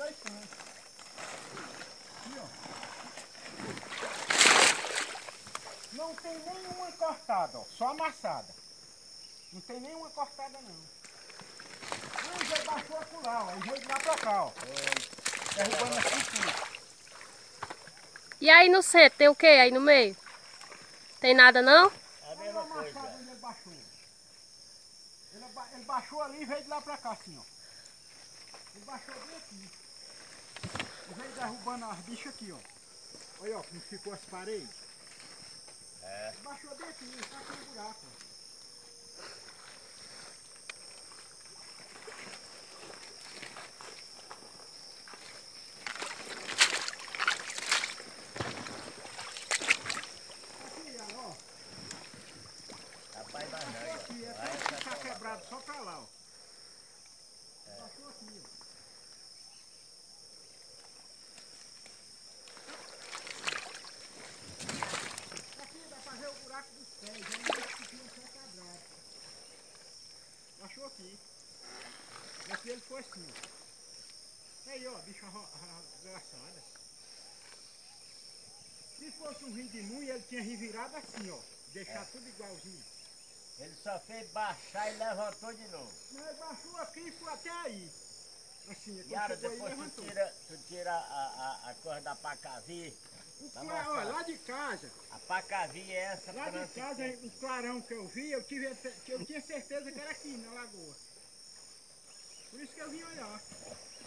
dois cantos. Aqui, ó. Não tem nenhuma cortada, ó. Só amassada. Não tem nenhuma cortada, não. Não, já baixou acolá, ó. E veio de lá pra cá, ó. Derrubando aqui tudo. E aí no centro tem o que aí no meio? Tem nada não? É a mesma Olha o coisa. machado onde ele baixou. Ele baixou ali e veio de lá pra cá, assim, ó. Ele baixou bem aqui. E veio derrubando as bichas aqui, ó. Olha, ó, como ficou as paredes. É. Ele baixou bem aqui, tá aqui no buraco, ó. Aqui, ó. Rapaz, mas Baixou aqui, não. é Vai pra essa ficar toma. quebrado só pra lá, ó. Baixou aqui, ó. Aqui dá pra ver o buraco dos pés, aí não tinha só quadrado. Baixou aqui. E aqui ele foi assim, ó. Aí, ó, bicho arregaçada. Se fosse um rio de munho, ele tinha revirado assim, ó. Deixar tudo igualzinho. Ele só fez baixar e levantou de novo. Não, ele baixou aqui e foi até aí. Assim, quando Yara, chegou aí, depois levantou. tu tira a coisa da pacavi. Ó, lá de casa, A pacavi é essa lá de casa, o clarão que eu vi, eu tinha certeza que era aqui na lagoa. Por isso que eu vim olhar.